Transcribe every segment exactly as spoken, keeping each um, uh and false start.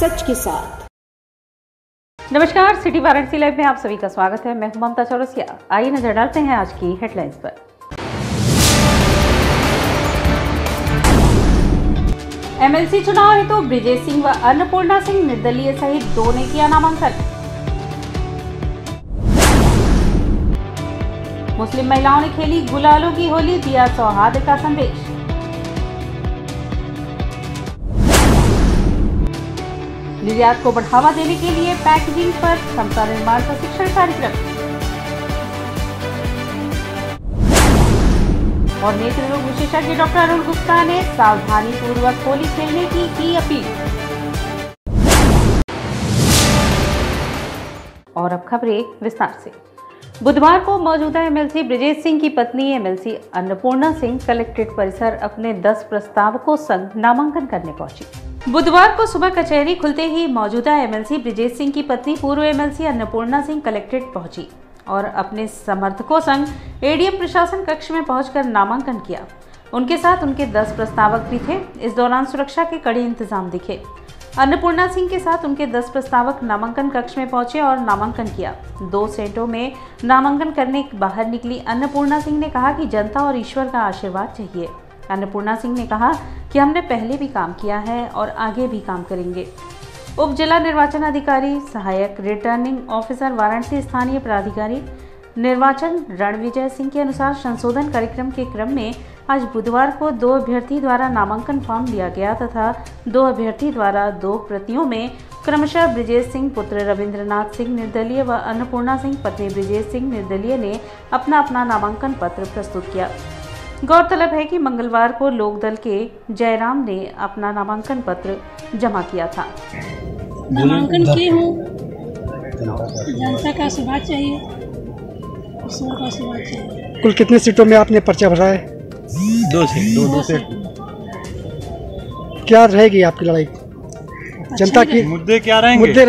सच के साथ। नमस्कार, सिटी वाराणसी लाइव में आप सभी का स्वागत है। मैं हूं ममता चौरसिया। आइए नजर डालते हैं आज की हेडलाइंस पर। एमएलसी चुनाव हेतु तो ब्रिजेश सिंह व अन्नपूर्णा सिंह निर्दलीय सहित दो ने किया नामांकन। मुस्लिम महिलाओं ने खेली गुलालों की होली, दिया सौहार्द का संदेश। निर्यात को बढ़ावा देने के लिए पैकेजिंग पर क्षमता निर्माण प्रशिक्षण कार्यक्रम। और नेत्र रोग विशेषज्ञ डॉक्टर अरुण गुप्ता ने सावधानी पूर्वक होली खेलने की की अपील। और अब खबरें विस्तार से। बुधवार को मौजूदा एमएलसी ब्रिजेश सिंह की पत्नी एमएलसी अन्नपूर्णा सिंह कलेक्ट्रेट परिसर अपने दस प्रस्तावकों संग नामांकन करने पहुंची। बुधवार को सुबह कचहरी खुलते ही मौजूदा एमएलसी ब्रिजेश सिंह की पत्नी पूर्व एमएलसी अन्नपूर्णा सिंह कलेक्ट्रेट पहुंची और अपने समर्थकों संग एडीएम प्रशासन कक्ष में पहुंचकर नामांकन किया। उनके साथ उनके दस प्रस्तावक भी थे। इस दौरान सुरक्षा के कड़े इंतजाम दिखे। अन्नपूर्णा सिंह के साथ उनके दस प्रस्तावक नामांकन कक्ष में पहुंचे और नामांकन किया। दो सेटों में नामांकन करने बाहर निकली अन्नपूर्णा सिंह ने कहा कि जनता और ईश्वर का आशीर्वाद चाहिए। अन्नपूर्णा सिंह ने कहा कि हमने पहले भी काम किया है और आगे भी काम करेंगे। उप जिला निर्वाचन अधिकारी, सहायक रिटर्निंग ऑफिसर वाराणसी स्थानीय प्राधिकारी निर्वाचन रणविजय सिंह के अनुसार संशोधन कार्यक्रम के क्रम में आज बुधवार को दो अभ्यर्थी द्वारा नामांकन फॉर्म लिया गया तथा दो अभ्यर्थी द्वारा दो प्रतियों में क्रमशः ब्रिजेश सिंह पुत्र रविंद्रनाथ सिंह निर्दलीय व अन्नपूर्णा सिंह पत्नी ब्रिजेश सिंह निर्दलीय ने अपना अपना नामांकन पत्र प्रस्तुत किया। गौरतलब है कि मंगलवार को लोकदल के जयराम ने अपना नामांकन पत्र जमा किया था। नामांकन की हूँ, जनता का आशीर्वाद चाहिए, ईश्वर का आशीर्वाद चाहिए। कुल कितनी सीटों में आपने पर्चा भरा है? दो सीट दो दो सीट। क्या रहेगी आपकी लड़ाई? जनता की मुद्दे क्या रहेंगे? मुद्दे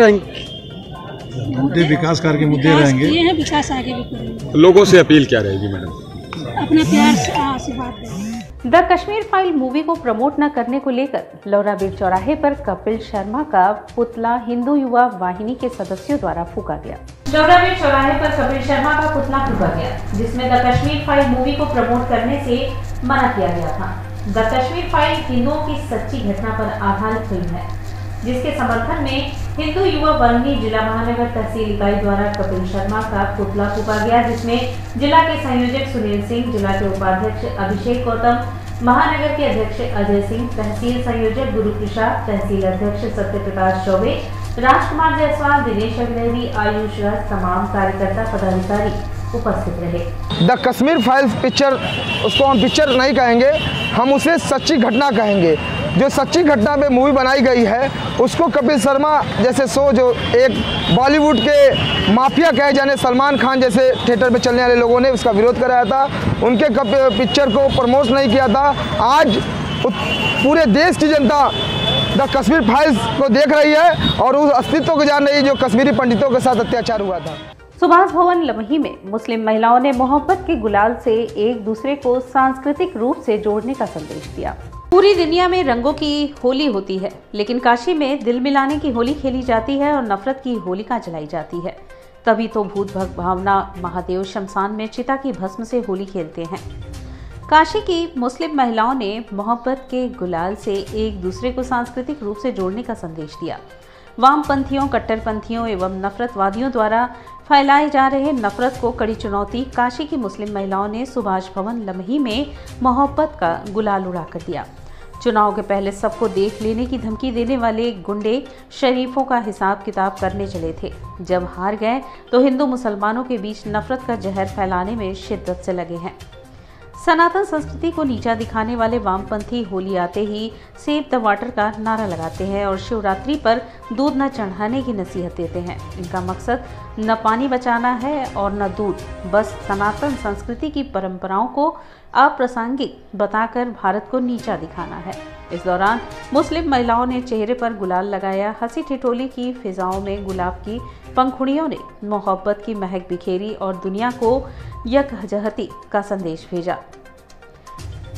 रहेंगे मुद्दे विकास कार्य के मुद्दे रहेंगे। ये है, विकास आगे भी करेंगे। लोगों से अपील क्या रहेगी मैडम? अपना प्यार से आशीर्वाद दें। द कश्मीर फाइल मूवी को प्रमोट न करने को लेकर लौराबीर चौराहे पर कपिल शर्मा का पुतला हिंदू युवा वाहिनी के सदस्यों द्वारा फूका गया। लौराबीर चौराहे पर कपिल शर्मा का पुतला फूका गया, जिसमें द कश्मीर फाइल मूवी को प्रमोट करने से मना किया गया था। द कश्मीर फाइल हिंदुओं की सच्ची घटना पर आधारित फिल्म है, जिसके समर्थन में हिंदू युवा वाहिनी जिला महानगर तहसील इकाई द्वारा कपिल शर्मा का पुतला फूका गया, जिसमें जिला के संयोजक सुनील सिंह, जिला के उपाध्यक्ष अभिषेक गौतम, महानगर के अध्यक्ष अजय सिंह, तहसील संयोजक गुरु प्रसाद, तहसील अध्यक्ष सत्य प्रकाश चौबे, राजकुमार जायसवाल, दिनेश अग्रहरी, आयुष राज, तमाम कार्यकर्ता पदाधिकारी उपस्थित रहे। द कश्मीर फाइल्स पिक्चर, उसको हम पिक्चर नहीं कहेंगे, हम उसे सच्ची घटना कहेंगे। जो सच्ची घटना पे मूवी बनाई गई है उसको कपिल शर्मा जैसे शो, जो एक बॉलीवुड के माफिया कहे जाने सलमान खान जैसे थिएटर पे चलने वाले लोगों ने उसका विरोध कराया था, उनके पिक्चर को प्रमोट नहीं किया था। आज पूरे देश की जनता द कश्मीर फाइल्स को देख रही है और उस अस्तित्व को जान रही है जो कश्मीरी पंडितों के साथ अत्याचार हुआ था। सुभाष भवन लमही में मुस्लिम महिलाओं ने मोहब्बत के गुलाल से एक दूसरे को सांस्कृतिक रूप से जोड़ने का संदेश दिया। पूरी दुनिया में रंगों की होली होती है, लेकिन काशी में दिल मिलाने की होली खेली जाती है और नफरत की होलिका जलाई जाती है। तभी तो भूत भक्त भावना महादेव शमशान में चिता की भस्म से होली खेलते हैं। काशी की मुस्लिम महिलाओं ने मोहब्बत के गुलाल से एक दूसरे को सांस्कृतिक रूप से जोड़ने का संदेश दिया। वामपंथियों, कट्टरपंथियों एवं नफरतवादियों द्वारा फैलाए जा रहे नफरत को कड़ी चुनौती काशी की मुस्लिम महिलाओं ने सुभाष भवन लमही में मोहब्बत का गुलाल उड़ाकर दिया। चुनाव के पहले सबको देख लेने की धमकी देने वाले गुंडे शरीफों का हिसाब किताब करने चले थे। जब हार गए तो हिंदू मुसलमानों के बीच नफरत का जहर फैलाने में शिद्दत से लगे हैं। सनातन संस्कृति को नीचा दिखाने वाले वामपंथी होली आते ही सेव द वाटर का नारा लगाते हैं और शिवरात्रि पर दूध न चढ़ाने की नसीहत देते हैं। इनका मकसद न पानी बचाना है और न दूध, बस सनातन संस्कृति की परंपराओं को अप्रासंगिक बताकर भारत को नीचा दिखाना है। इस दौरान मुस्लिम महिलाओं ने चेहरे पर गुलाल लगाया। हंसी ठिठोली की फिजाओं में गुलाब की पंखुड़ियों ने मोहब्बत की महक बिखेरी और दुनिया को यकजहती का संदेश भेजा।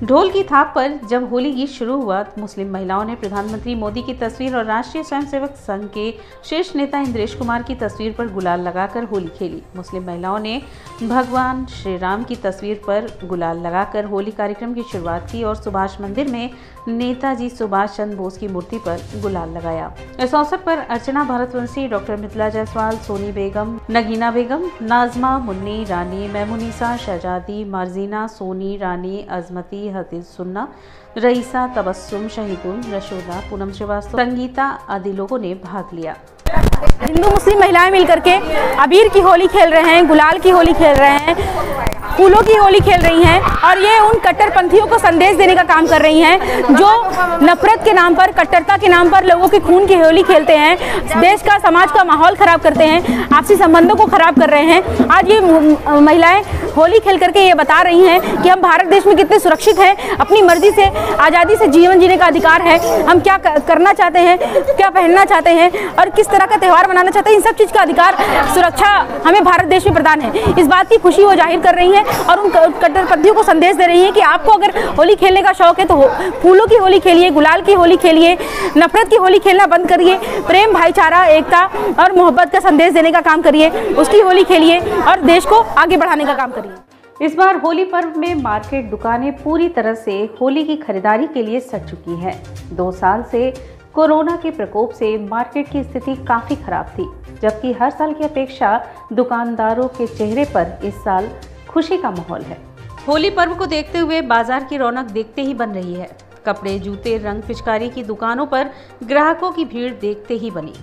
ढोल की थाप पर जब होली गीत शुरू हुआ, मुस्लिम महिलाओं ने प्रधानमंत्री मोदी की तस्वीर और राष्ट्रीय स्वयंसेवक संघ के शीर्ष नेता इंद्रेश कुमार की तस्वीर पर गुलाल लगाकर होली खेली। मुस्लिम महिलाओं ने भगवान श्री राम की तस्वीर पर गुलाल लगाकर होली कार्यक्रम की शुरुआत की और सुभाष मंदिर में नेताजी सुभाष चंद्र बोस की मूर्ति पर गुलाल लगाया। इस अवसर पर अर्चना भारतवंशी, डॉक्टर मिथिला जायसवाल, सोनी बेगम, नगीना बेगम, नाजमा, मुन्नी, रानी, मैमुनिसा, शहजादी, मार्जीना, सोनी, रानी, अजमती, हतीज सुन्ना, रईसा, तबस्सुम, शहीदुन, रशोदा, पूनम श्रीवास्तव, संगीता आदि लोगों ने भाग लिया। हिंदू मुस्लिम महिलाएं मिलकर के अबीर की होली खेल रहे हैं, गुलाल की होली खेल रहे हैं, फूलों की होली खेल रही हैं और ये उन कट्टरपंथियों को संदेश देने का काम कर रही हैं जो नफरत के नाम पर, कट्टरता के नाम पर लोगों की खून की होली खेलते हैं, देश का, समाज का माहौल खराब करते हैं, आपसी संबंधों को खराब कर रहे हैं। आज ये महिलाएं होली खेल करके ये बता रही हैं कि हम भारत देश में कितने सुरक्षित हैं, अपनी मर्जी से, आज़ादी से जीवन जीने का अधिकार है, हम क्या करना चाहते हैं, क्या पहनना चाहते हैं और किस तरह का त्यौहार मनाना चाहते हैं, इन सब चीज़ का अधिकार, सुरक्षा हमें भारत देश में प्रदान है। इस बात की खुशी वो जाहिर कर रही हैं और उन कट्टरपंथियों को संदेश दे रही हैं कि आपको अगर होली खेलने का शौक है तो फूलों की होली खेलिए, गुलाल की होली खेलिए, नफरत की होली खेलना बंद करिए, प्रेम, भाईचारा, एकता और मोहब्बत का संदेश देने का काम करिए, उसकी होली खेलिए और देश को आगे बढ़ाने का काम करिए। इस बार होली पर्व में मार्केट दुकानें पूरी तरह से होली की खरीदारी के लिए सज चुकी हैं। दो साल से कोरोना के प्रकोप से मार्केट की स्थिति काफ़ी खराब थी, जबकि हर साल की अपेक्षा दुकानदारों के चेहरे पर इस साल खुशी का माहौल है। होली पर्व को देखते हुए बाजार की रौनक देखते ही बन रही है। कपड़े, जूते, रंग, पिचकारी की दुकानों पर ग्राहकों की भीड़ देखते ही बनी।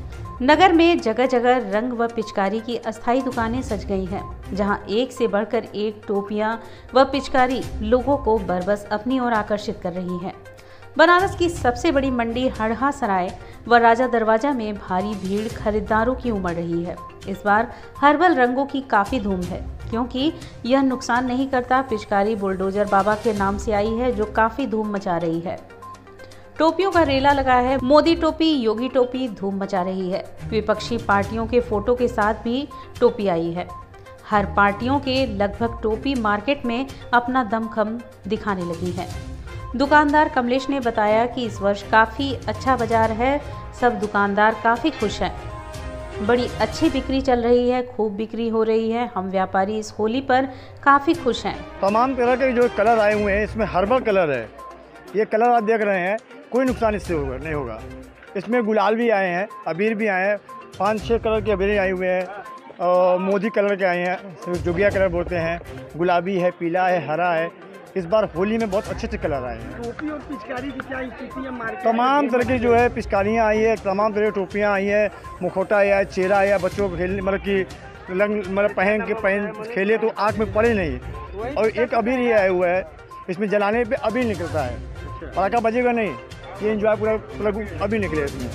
नगर में जगह जगह रंग व पिचकारी की अस्थायी दुकानें सज गई हैं, जहां एक से बढ़कर एक टोपियां व पिचकारी लोगों को बरबस अपनी ओर आकर्षित कर रही हैं। बनारस की सबसे बड़ी मंडी हरहा सराय व राजा दरवाजा में भारी भीड़ खरीदारों की उमड़ रही है। इस बार हर्बल रंगों की काफ़ी धूम है, क्योंकि यह नुकसान नहीं करता। पिचकारी बुलडोजर बाबा के नाम से आई है, जो काफ़ी धूम मचा रही है। टोपियों का रेला लगा है, मोदी टोपी, योगी टोपी धूम मचा रही है। विपक्षी पार्टियों के फोटो के साथ भी टोपी आई है। हर पार्टियों के लगभग टोपी मार्केट में अपना दमखम दिखाने लगी है। दुकानदार कमलेश ने बताया कि इस वर्ष काफ़ी अच्छा बाजार है, सब दुकानदार काफ़ी खुश हैं, बड़ी अच्छी बिक्री चल रही है, खूब बिक्री हो रही है। हम व्यापारी इस होली पर काफ़ी खुश हैं। तमाम तरह के जो कलर आए हुए हैं, इसमें हर्बल कलर है, ये कलर आप देख रहे हैं, कोई नुकसान इससे होगा नहीं होगा। इसमें गुलाल भी आए हैं, अबीर भी आए हैं, पाँच छः कलर के अबीर आए हुए हैं और मोदी कलर के आए हैं, जोगिया कलर बोलते हैं, गुलाबी है, पीला है, हरा है। इस बार होली में बहुत अच्छे अच्छे कलर आए हैं। टोपी और पिचकारी की क्या स्थिति है मार्केट? तमाम तरह की जो है पिचकारियाँ आई है, तमाम तरह की टोपियाँ आई हैं, मुखौटा आया, चेहरा आया, बच्चों को खेलने मतलब कि रंग मतलब पहन के पहन खेले तो आँख में पड़े नहीं। और एक अबीर ही आया हुआ है, इसमें जलाने पे अबीर निकलता है, पटाखा बजेगा नहीं, ये एंजॉय पूरा मतलब अबीर निकले इसमें।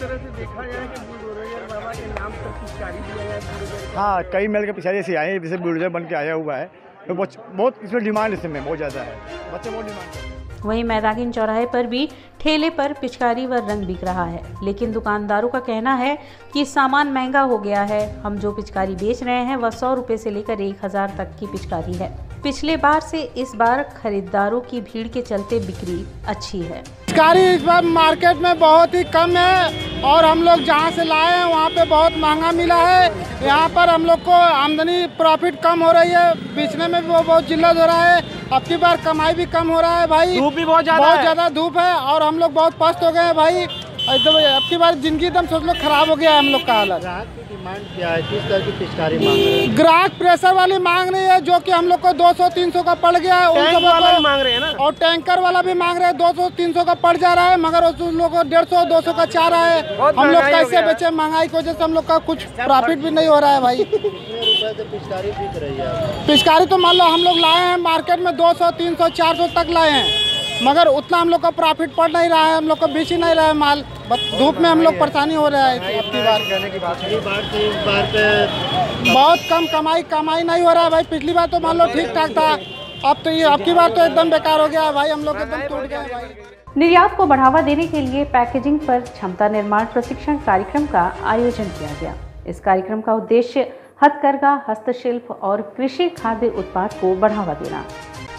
हाँ, कई मेल के पिछाड़ी से आए हैं, जैसे बुलडोजर बन के आया हुआ है, तो बहुत बहुत इसमें डिमांड इसमें बहुत ज़्यादा है, बच्चे बहुत डिमांड करते हैं। वहीं मैदागिन चौराहे पर भी ठेले पर पिचकारी व रंग बिक रहा है, लेकिन दुकानदारों का कहना है कि सामान महंगा हो गया है। हम जो पिचकारी बेच रहे हैं वह सौ रुपये से लेकर एक हज़ार तक की पिचकारी है। पिछले बार से इस बार खरीदारों की भीड़ के चलते बिक्री अच्छी है। पिचकारी इस बार मार्केट में बहुत ही कम है और हम लोग जहाँ से लाए हैं वहाँ पे बहुत महंगा मिला है। यहाँ पर हम लोग को आमदनी प्रॉफिट कम हो रही है, बेचने में भी वो बहुत जिल्लत हो रहा है। अब की बार कमाई भी कम हो रहा है भाई, धूप भी बहुत ज़्यादा बहुत ज़्यादा धूप है और हम लोग बहुत पस्त हो गए हैं भाई। एकदम अब की बार जिंदगी एकदम सोच लो खराब हो गया है हम लोग का हालत। ग्राहक की डिमांड क्या है, किस तरह की पिचकारी मांग रहे हैं? ग्राहक प्रेशर वाली मांग रही है, जो कि हम लोग को दो सौ तीन सौ का पड़ गया है, उन सब को मांग रहे हैं ना, और टैंकर वाला भी मांग रहे हैं, दो सौ तीन सौ का पड़ जा रहा है, मगर उन लोगों को डेढ़ सौ दो सौ का चाह रहा है। हम लोग कैसे बेचे? महंगाई की वजह से हम लोग का कुछ प्रॉफिट भी नहीं हो रहा है भाई। पिचकारी बिक रही है? पिचकारी तो मान लो हम लोग लाए हैं मार्केट में दो सौ तीन सौ चार सौ तक लाए हैं, मगर उतना हम लोग का प्रॉफिट पड़ नहीं रहा है, हम लोग को बेच ही नहीं रहा है माल। धूप में हम लोग परेशानी हो रहा है। अब की बार पिछली बार से इस बार पे बहुत कम कमाई कमाई नहीं हो रहा है भाई। पिछली बार तो मान लो ठीक ठाक था, अब तो ये अब की बार तो एकदम बेकार हो गया है भाई, हम लोग एकदम टूट गए भाई। निर्यात को बढ़ावा देने के लिए पैकेजिंग पर क्षमता निर्माण प्रशिक्षण कार्यक्रम का आयोजन किया गया। इस कार्यक्रम का उद्देश्य हथकरघा, हस्तशिल्प और कृषि खाद्य उत्पाद को बढ़ावा देना।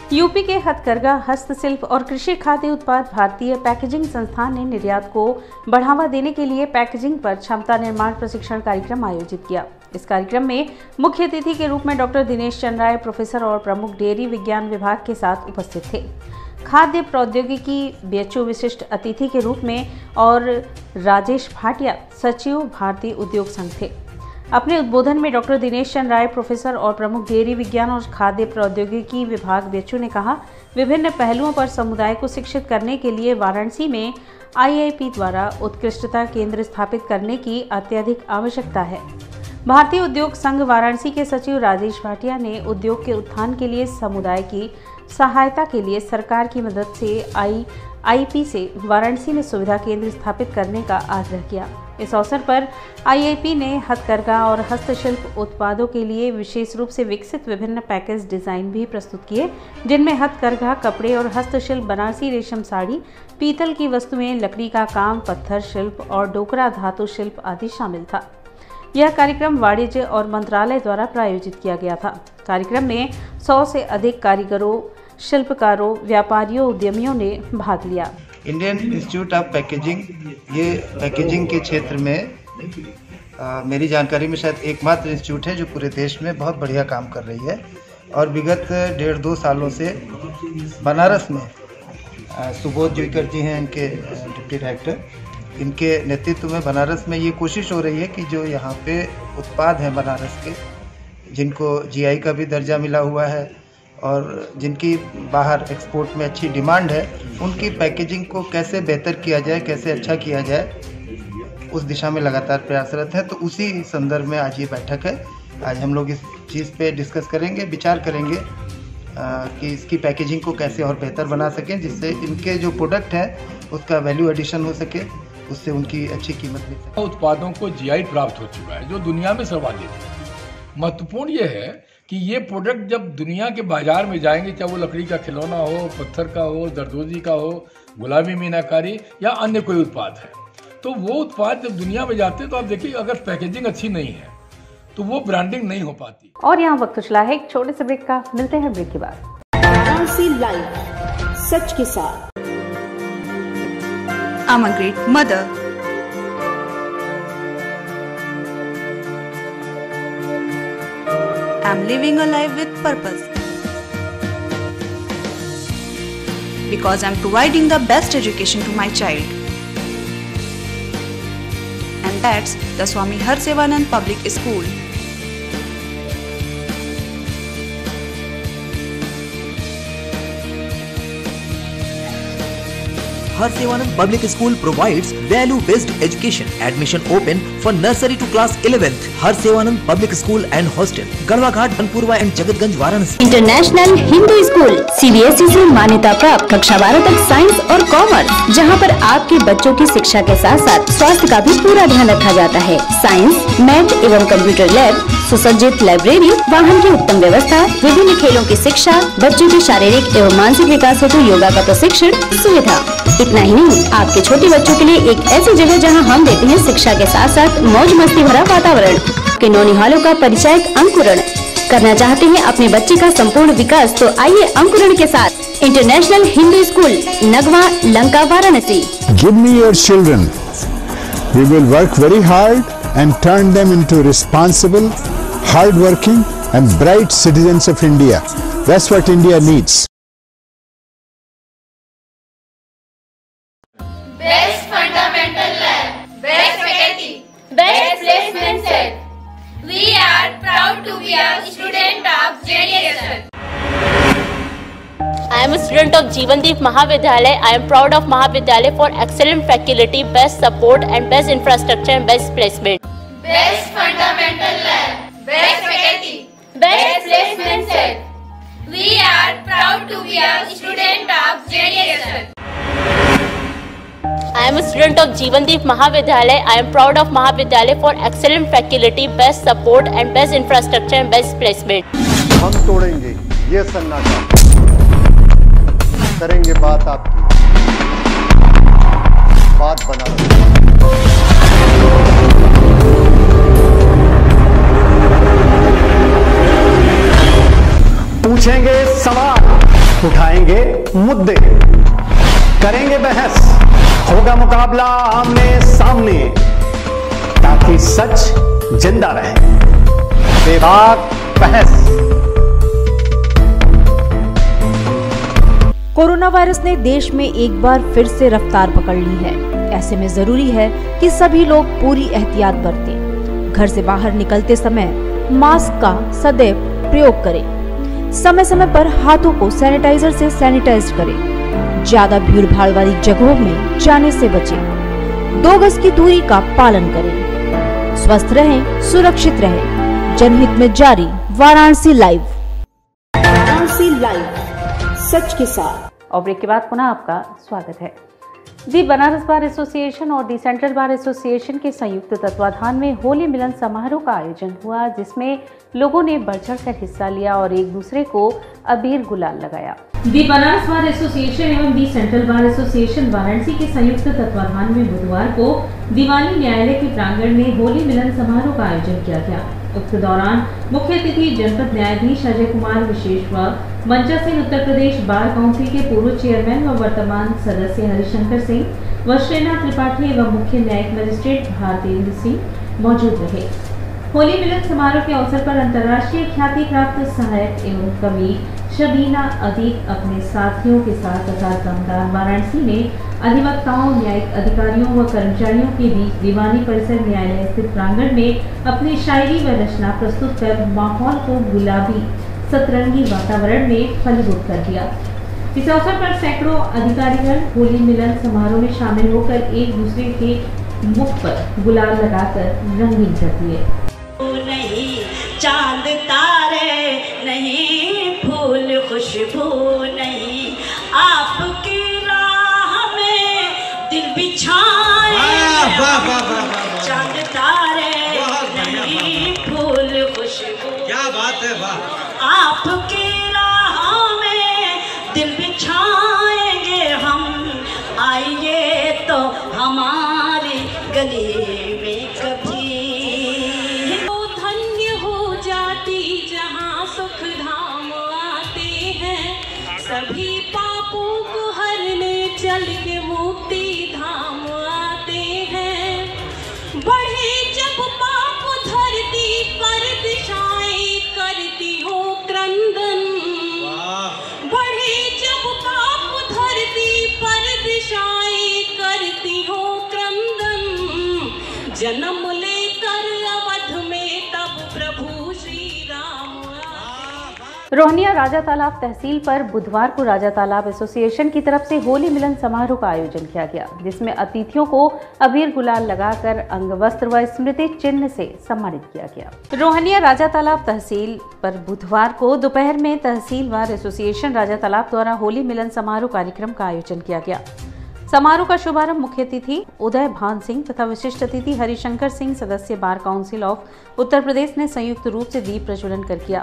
यूपी के हथकरघा, हस्तशिल्प और कृषि खाद्य उत्पाद भारतीय पैकेजिंग संस्थान ने निर्यात को बढ़ावा देने के लिए पैकेजिंग पर क्षमता निर्माण प्रशिक्षण कार्यक्रम आयोजित किया। इस कार्यक्रम में मुख्य अतिथि के रूप में डॉक्टर दिनेश चंद्र राय, प्रोफेसर और प्रमुख डेयरी विज्ञान विभाग के साथ उपस्थित थे। खाद्य प्रौद्योगिकी बीएचओ विशिष्ट अतिथि के रूप में और राजेश भाटिया, सचिव भारतीय उद्योग संघ थे। अपने उद्बोधन में डॉक्टर दिनेश चंद्र राय, प्रोफेसर और प्रमुख डेयरी विज्ञान और खाद्य प्रौद्योगिकी विभाग बीएचओ ने कहा, विभिन्न पहलुओं पर समुदाय को शिक्षित करने के लिए वाराणसी में आईआईपी द्वारा उत्कृष्टता केंद्र स्थापित करने की अत्यधिक आवश्यकता है। भारतीय उद्योग संघ वाराणसी के सचिव राजेश भाटिया ने उद्योग के उत्थान के लिए समुदाय की सहायता के लिए सरकार की मदद से आईआईपी से वाराणसी में सुविधा केंद्र स्थापित करने का आग्रह किया। इस अवसर पर आईआईपी ने हथकरघा और हस्तशिल्प उत्पादों के लिए विशेष रूप से विकसित विभिन्न पैकेज डिजाइन भी प्रस्तुत किए, जिनमें हथकरघा कपड़े और हस्तशिल्प, बनारसी रेशम साड़ी, पीतल की वस्तुएं, लकड़ी का काम, पत्थर शिल्प और डोकरा धातु शिल्प आदि शामिल था। यह कार्यक्रम वाणिज्य और मंत्रालय द्वारा प्रायोजित किया गया था। कार्यक्रम में सौ से अधिक कारीगरों, शिल्पकारों, व्यापारियों, उद्यमियों ने भाग लिया। इंडियन इंस्टीट्यूट ऑफ पैकेजिंग, ये पैकेजिंग के क्षेत्र में आ, मेरी जानकारी में शायद एकमात्र इंस्टीट्यूट है जो पूरे देश में बहुत बढ़िया काम कर रही है। और विगत डेढ़ दो सालों से बनारस में आ, सुबोध जुईकर जी हैं, इनके डिप्टी डायरेक्टर, इनके नेतृत्व में बनारस में ये कोशिश हो रही है कि जो यहाँ पे उत्पाद हैं बनारस के, जिनको जीआई का भी दर्जा मिला हुआ है और जिनकी बाहर एक्सपोर्ट में अच्छी डिमांड है, उनकी पैकेजिंग को कैसे बेहतर किया जाए, कैसे अच्छा किया जाए, उस दिशा में लगातार प्रयासरत है। तो उसी संदर्भ में आज ये बैठक है। आज हम लोग इस चीज़ पे डिस्कस करेंगे, विचार करेंगे आ, कि इसकी पैकेजिंग को कैसे और बेहतर बना सकें, जिससे इनके जो प्रोडक्ट हैं उसका वैल्यू एडिशन हो सके, उससे उनकी अच्छी कीमत मिल सके। उत्पादों को जीआई प्राप्त हो चुका है जो दुनिया में सर्वाधिक है। महत्वपूर्ण ये है कि ये प्रोडक्ट जब दुनिया के बाजार में जाएंगे, चाहे वो लकड़ी का खिलौना हो, पत्थर का हो, दरदोजी का हो, गुलाबी मीनाकारी या अन्य कोई उत्पाद है, तो वो उत्पाद जब दुनिया में जाते हैं तो आप देखिए अगर पैकेजिंग अच्छी नहीं है तो वो ब्रांडिंग नहीं हो पाती। और यहाँ वक्त चला है एक छोटे से ब्रेक का, मिलते हैं ब्रेक के बाद। वाराणसी लाइव, सच के साथ। I'm a great mother. I'm living a life with purpose. Because I'm providing the best education to my child. And that's the Swami Harsevanand Public School. Harsevanand Public School provides value-based education. Admission open for nursery to class eleventh. Harsevanand Public School and Hostel, Garwa Ghat, Banpurwa and Jagatganj, Varanasi. International Hindu school CBSE से मान्यता प्राप्त कक्षा बारह तक science और commerce, जहां पर आपके बच्चों की शिक्षा के साथ साथ स्वास्थ्य का भी पूरा ध्यान रखा जाता है। साइंस, मैथ एवं कंप्यूटर लैब, सुसज्जित लाइब्रेरी, वाहन की उत्तम व्यवस्था, विभिन्न खेलों की शिक्षा, बच्चों के शारीरिक एवं मानसिक विकास हेतु योगा का प्रशिक्षण सुविधा। इतना ही नहीं, आपके छोटे बच्चों के लिए एक ऐसी जगह जहां हम देते हैं शिक्षा के साथ साथ मौज मस्ती भरा वातावरण। के नौनिहालों का परिचयक अंकुरण करना चाहते हैं अपने बच्चे का संपूर्ण विकास, तो आइए अंकुरण के साथ international Hindu school, Nagwa, Lanka, Varanasi. Give me your children. We will work very hard and turn them into responsible, hard-working and bright citizens of India. That's what India needs. Best fundamental lab, best faculty, best placement set. We are proud to be a student of J D S S. I am a student of Jeevandeep Mahavidyalaya. I am proud of Mahavidyalaya for excellent faculty, best support and best infrastructure and best placement. Best fundamental lab, best faculty, best placement set. We are proud to be a student of J D S S. I am a student of Jeevandeep Mahavidyalaya. I am proud of Mahavidyalaya for excellent faculty, best support and best infrastructure and best placement. हम तोड़ेंगे ये सन्नाटा, करेंगे बात आपकी, बात बना पूछेंगे सवाल, उठाएंगे मुद्दे, करेंगे बहस, होगा मुकाबला आमने सामने, ताकि सच जिंदा रहे। बेबाक बहस। कोरोना वायरस ने देश में एक बार फिर से रफ्तार पकड़ ली है। ऐसे में जरूरी है कि सभी लोग पूरी एहतियात बरतें। घर से बाहर निकलते समय मास्क का सदैव प्रयोग करें। समय समय पर हाथों को सैनिटाइजर से सैनिटाइज करें। ज्यादा भीड़ भाड़ वाली जगहों में जाने से बचें। दो गज की दूरी का पालन करें। स्वस्थ रहें, सुरक्षित रहें। जनहित में जारी वाराणसी लाइव। वाराणसी लाइव, सच के साथ। और ब्रेक के बाद पुनः आपका स्वागत है। दी बनारस बार एसोसिएशन और दी सेंट्रल बार एसोसिएशन के संयुक्त तत्वाधान में होली मिलन समारोह का आयोजन हुआ, जिसमें लोगों ने बढ़ चढ़कर हिस्सा लिया और एक दूसरे को अबीर गुलाल लगाया। दी बनारस बार एसोसिएशन एवं the central bar association Varanasi के संयुक्त तत्वाधान में बुधवार को दीवानी न्यायालय के प्रांगण में होली मिलन समारोह का आयोजन किया गया। उक्त दौरान मुख्य अतिथि जनपद न्यायाधीश अजय कुमार विशेष व मंचा सिंह उत्तर प्रदेश बार काउंसिल के पूर्व चेयरमैन व वर्तमान सदस्य हरिशंकर सिंह व श्रीनाथ त्रिपाठी एवं मुख्य न्यायिक मजिस्ट्रेट भारतेंद्र सिंह मौजूद रहे। होली मिलन समारोह के अवसर पर अंतर्राष्ट्रीय ख्याति प्राप्त सहायक एवं कवि शबीना अदीक अपने साथियों के साथ तथा दमदार वाराणसी में अधिवक्ताओं, न्यायिक अधिकारियों व कर्मचारियों के बीच दीवानी परिसर न्यायालय स्थित प्रांगण में अपनी शायरी व रचना प्रस्तुत कर माहौल को गुलाबी सतरंगी वातावरण में फलीभूत कर दिया। इस अवसर पर सैकड़ों अधिकारीगण होली मिलन समारोह में शामिल होकर एक दूसरे के मुख पर गुलाल लगाकर रंगीन कर दिए। नहीं चांद तारे नहीं फूल खुशबू नहीं, आपकी राह में दिल बिछाए चांद तारे नहीं फूल खुशबू। क्या बात है, वाह। आपकी राह में दिल बिछाएंगे हम, आइए तो हमारी गली में कभी। सभी पापों को हरने चल के मुक्ति धाम आते हैं। बढ़े जब पाप धरती पर दिशाएं करती हो क्रंदन, बढ़े जब पाप धरती पर दिशाएं करती हो क्रंदन, जन्म लेकर अवध में तब प्रभु श्री राम। रोहनिया राजा तालाब तहसील पर बुधवार को राजा तालाब एसोसिएशन की तरफ से होली मिलन समारोह का आयोजन किया गया, जिसमें अतिथियों को अबीर गुलाल लगाकर अंग वस्त्र व स्मृति चिन्ह से सम्मानित किया गया। रोहनिया राजा तालाब तहसील पर बुधवार को दोपहर में तहसील बार एसोसिएशन राजा तालाब द्वारा होली मिलन समारोह कार्यक्रम का आयोजन किया गया। समारोह का शुभारंभ मुख्य अतिथि उदय भान सिंह तथा विशिष्ट अतिथि हरिशंकर सिंह सदस्य bar council of Uttar Pradesh ने संयुक्त रूप से दीप प्रज्वलन कर किया।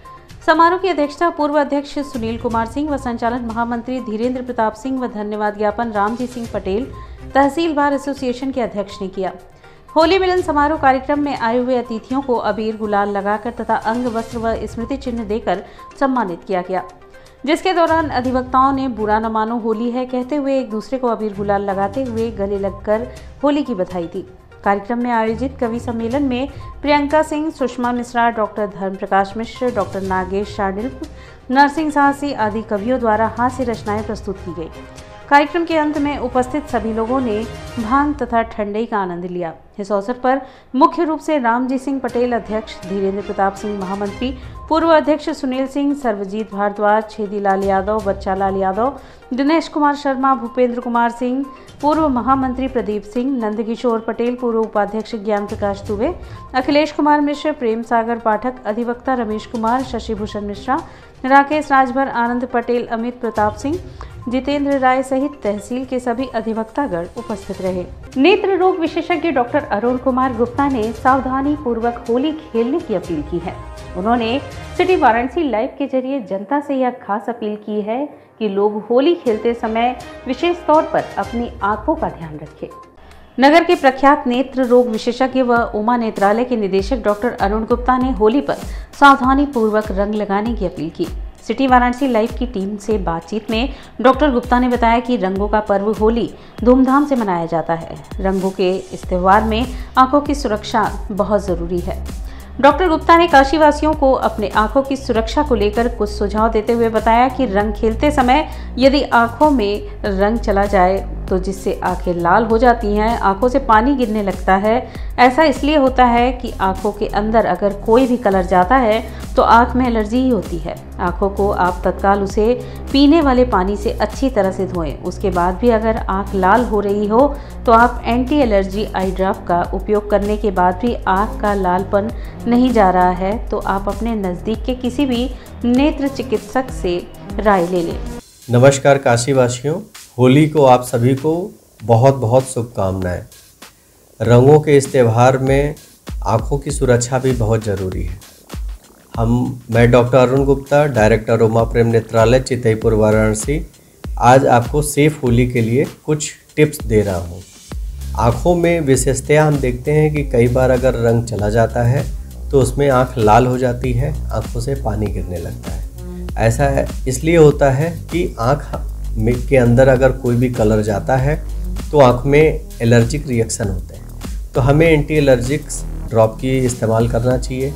समारोह की अध्यक्षता पूर्व अध्यक्ष सुनील कुमार सिंह व संचालन महामंत्री धीरेन्द्र प्रताप सिंह व धन्यवाद ज्ञापन रामजी सिंह पटेल तहसील बार एसोसिएशन के अध्यक्ष ने किया। होली मिलन समारोह कार्यक्रम में आए हुए अतिथियों को अबीर गुलाल लगाकर तथा अंग वस्त्र व स्मृति चिन्ह देकर सम्मानित किया गया, जिसके दौरान अधिवक्ताओं ने बुरा न मानो होली है कहते हुए एक दूसरे को अबीर गुलाल लगाते हुए गले लगकर होली की बधाई दी। कार्यक्रम में आयोजित कवि सम्मेलन में प्रियंका सिंह, सुषमा मिश्रा, डॉक्टर धर्म प्रकाश मिश्र, डॉक्टर नागेश शार्डिल, नरसिंह साहसी आदि कवियों द्वारा हास्य रचनाएं प्रस्तुत की गई। कार्यक्रम के अंत में उपस्थित सभी लोगों ने भांग तथा ठंडई का आनंद लिया। इस अवसर पर मुख्य रूप से रामजी सिंह पटेल अध्यक्ष, धीरेन्द्र प्रताप सिंह महामंत्री, पूर्व अध्यक्ष सुनील सिंह, सर्वजीत भारद्वाज, छेदीलाल यादव, बच्चा लाल यादव, दिनेश कुमार शर्मा, भूपेंद्र कुमार सिंह, पूर्व महामंत्री प्रदीप सिंह, नंदकिशोर पटेल, पूर्व उपाध्यक्ष ज्ञान प्रकाश दुबे, अखिलेश कुमार मिश्र, प्रेम सागर पाठक, अधिवक्ता रमेश कुमार, शशिभूषण मिश्रा, राकेश राजभर, आनंद पटेल, अमित प्रताप सिंह, जितेंद्र राय सहित तहसील के सभी अधिवक्तागण उपस्थित रहे। नेत्र रोग विशेषज्ञ डॉक्टर अरुण कुमार गुप्ता ने सावधानी पूर्वक होली खेलने की अपील की है। उन्होंने सिटी वाराणसी लाइव के जरिए जनता से यह खास अपील की है कि लोग होली खेलते समय विशेष तौर पर अपनी आंखों का ध्यान रखें। नगर के प्रख्यात नेत्र रोग विशेषज्ञ व उमा नेत्रालय के निदेशक डॉक्टर अरुण गुप्ता ने होली पर सावधानी पूर्वक रंग लगाने की अपील की। सिटी वाराणसी लाइव की टीम से बातचीत में डॉक्टर गुप्ता ने बताया कि रंगों का पर्व होली धूमधाम से मनाया जाता है। रंगों के इस त्योहार में आंखों की सुरक्षा बहुत ज़रूरी है। डॉक्टर गुप्ता ने काशीवासियों को अपने आंखों की सुरक्षा को लेकर कुछ सुझाव देते हुए बताया कि रंग खेलते समय यदि आंखों में रंग चला जाए तो जिससे आंखें लाल हो जाती हैं, आंखों से पानी गिरने लगता है। ऐसा इसलिए होता है कि आंखों के अंदर अगर कोई भी कलर जाता है तो आंख में एलर्जी ही होती है। आंखों को आप तत्काल उसे पीने वाले पानी से अच्छी तरह से धोएं। उसके बाद भी अगर आंख लाल हो रही हो तो आप एंटी एलर्जी आई ड्रॉप का उपयोग करने के बाद भी आंख का लालपन नहीं जा रहा है तो आप अपने नज़दीक के किसी भी नेत्र चिकित्सक से राय ले लें। नमस्कार काशीवासियों, होली को आप सभी को बहुत बहुत शुभकामनाएं। रंगों के इस त्यौहार में आँखों की सुरक्षा भी बहुत ज़रूरी है। हम मैं डॉक्टर अरुण गुप्ता, डायरेक्टर उमा प्रेम नेत्रालय चितईपुर वाराणसी, आज आपको सेफ होली के लिए कुछ टिप्स दे रहा हूँ। आँखों में विशेषतया हम देखते हैं कि कई बार अगर रंग चला जाता है तो उसमें आँख लाल हो जाती है, आँखों से पानी गिरने लगता है। ऐसा है इसलिए होता है कि आँख के अंदर अगर कोई भी कलर जाता है तो आँख में एलर्जिक रिएक्शन होते हैं, तो हमें एंटी एलर्जिक ड्रॉप की इस्तेमाल करना चाहिए।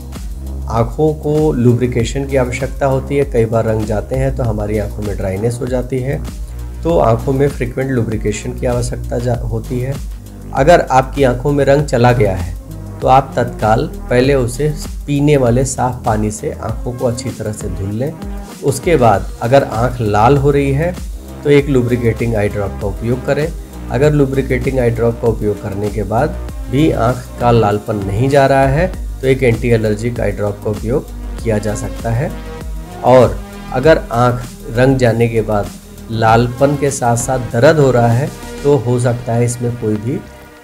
आँखों को लुब्रिकेशन की आवश्यकता होती है। कई बार रंग जाते हैं तो हमारी आँखों में ड्राइनेस हो जाती है, तो आँखों में फ्रीक्वेंट लुब्रिकेशन की आवश्यकता होती है। अगर आपकी आँखों में रंग चला गया है तो आप तत्काल पहले उसे पीने वाले साफ़ पानी से आँखों को अच्छी तरह से धुल लें। उसके बाद अगर आँख लाल हो रही है तो एक लुब्रिकेटिंग आई ड्रॉप का उपयोग करें। अगर लुब्रिकेटिंग आई ड्रॉप का उपयोग करने के बाद भी आँख का लालपन नहीं जा रहा है तो एक एंटी एलर्जिक आई ड्रॉप का उपयोग किया जा सकता है। और अगर आँख रंग जाने के बाद लालपन के साथ साथ दर्द हो रहा है तो हो सकता है इसमें कोई भी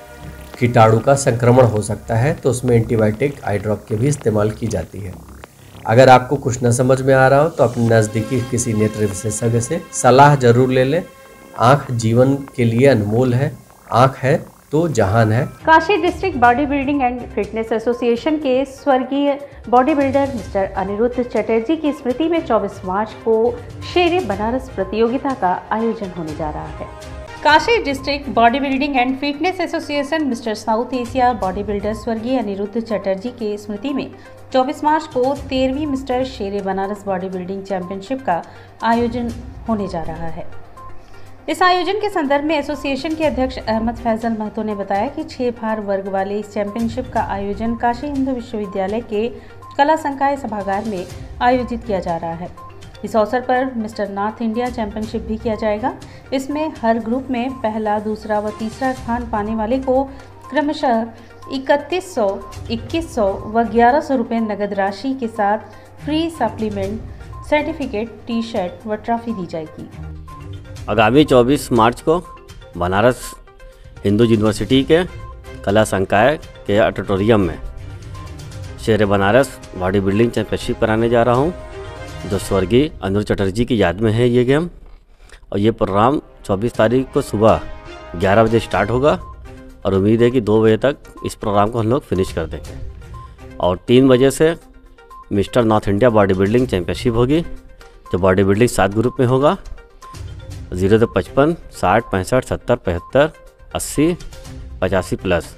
कीटाणु का संक्रमण हो सकता है, तो उसमें एंटीबायोटिक आई ड्रॉप के भी इस्तेमाल की जाती है। अगर आपको कुछ न समझ में आ रहा हो तो अपने नज़दीकी किसी नेत्र विशेषज्ञ से सलाह जरूर ले लें। आँख जीवन के लिए अनमोल है, आँख है तो जहान है। Kashi district body building and fitness association के स्वर्गीय body builder mister Aniruddh Chatterjee की स्मृति में चौबीस मार्च को शेर बनारस प्रतियोगिता का आयोजन होने जा रहा है। Kashi district body building and fitness association mister south Asia body builder स्वर्गीय अनिरुद्ध चटर्जी के स्मृति में चौबीस मार्च को तेरहवीं मिस्टर शेर बनारस बॉडी बिल्डिंग चैंपियनशिप का आयोजन होने जा रहा है। इस आयोजन के संदर्भ में एसोसिएशन के अध्यक्ष अहमद फैजल महतो ने बताया कि छह भार वर्ग वाले इस चैंपियनशिप का आयोजन काशी हिंदू विश्वविद्यालय के कला संकाय सभागार में आयोजित किया जा रहा है। इस अवसर पर मिस्टर नॉर्थ इंडिया चैंपियनशिप भी किया जाएगा। इसमें हर ग्रुप में पहला, दूसरा व तीसरा स्थान पाने वाले को क्रमशः इकतीस सौ, इक्कीस सौ व ग्यारह सौ रुपये नगद राशि के साथ free supplement, certificate, T shirt व ट्रॉफी दी जाएगी। आगामी चौबीस मार्च को बनारस हिंदू यूनिवर्सिटी के कला संकाय के ऑडिटोरियम में शेर बनारस बॉडी बिल्डिंग चैंपियनशिप कराने जा रहा हूँ, जो स्वर्गीय अनिरुद्ध चटर्जी की याद में है ये गेम। और ये प्रोग्राम चौबीस तारीख को सुबह ग्यारह बजे स्टार्ट होगा और उम्मीद है कि दो बजे तक इस प्रोग्राम को हम लोग फिनिश कर देंगे। और तीन बजे से mister north India body building championship होगी, जो बॉडी बिल्डिंग सात ग्रुप में होगा, जीरो से पचपन, साठ, पैंसठ, सत्तर, पचहत्तर, अस्सी, पचासी प्लस।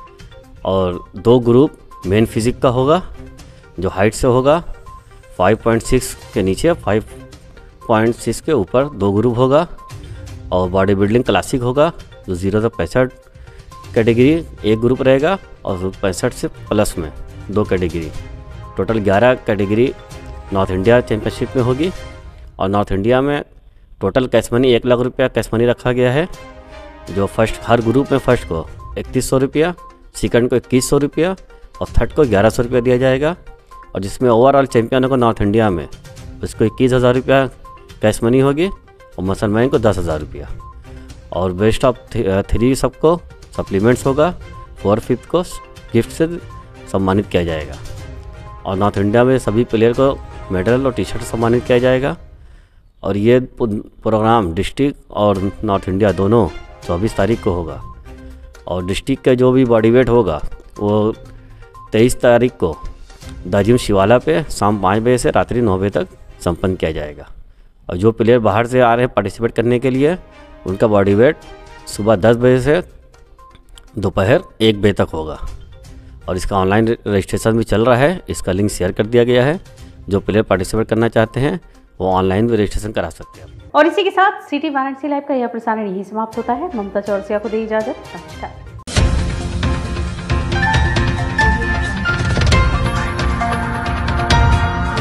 और दो ग्रुप मेन फिजिक का होगा, जो हाइट से होगा। पाँच पॉइंट छह के नीचे, पाँच पॉइंट छह के ऊपर दो ग्रुप होगा। और बॉडी बिल्डिंग क्लासिक होगा, जो जीरो से पैंसठ कैटेगरी एक ग्रुप रहेगा और पैंसठ से प्लस में दो कैटेगरी। टोटल ग्यारह कैटेगरी नॉर्थ इंडिया चैंपियनशिप में होगी। और नॉर्थ इंडिया में टोटल कैश मनी एक लाख रुपया कैश मनी रखा गया है, जो फर्स्ट हर ग्रुप में फर्स्ट को इकतीस सौ रुपया, सेकंड को इक्कीस सौ रुपया और थर्ड को ग्यारह सौ रुपया दिया जाएगा। और जिसमें ओवरऑल चैंपियन को नॉर्थ इंडिया में उसको इक्कीस हज़ार रुपया कैश मनी होगी और मुसलमान को दस हज़ार रुपया। और बेस्ट ऑफ थ्री सबको सप्लीमेंट्स होगा, फोर फिफ्थ को गिफ्ट से सम्मानित किया जाएगा। और नॉर्थ इंडिया में सभी प्लेयर को मेडल और टी शर्ट सम्मानित किया जाएगा। और ये प्रोग्राम डिस्ट्रिक्ट और नॉर्थ इंडिया दोनों चौबीस तारीख को होगा। और डिस्ट्रिक्ट का जो भी बॉडी वेट होगा वो तेईस तारीख को दाजिम शिवाला पे शाम पाँच बजे से रात्रि नौ बजे तक संपन्न किया जाएगा। और जो प्लेयर बाहर से आ रहे हैं पार्टिसिपेट करने के लिए, उनका बॉडी वेट सुबह दस बजे से दोपहर एक बजे तक होगा। और इसका ऑनलाइन रजिस्ट्रेशन भी चल रहा है, इसका लिंक शेयर कर दिया गया है। जो प्लेयर पार्टिसिपेट करना चाहते हैं वो ऑनलाइन भी रजिस्ट्रेशन करा सकते हैं। और इसी के साथ सिटी वाराणसी लाइव का यह प्रसारण यही समाप्त होता है। ममता चौरसिया को दी इजाजत। नमस्कार।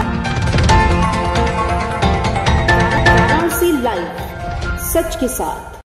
वाराणसी लाइव, सच के साथ।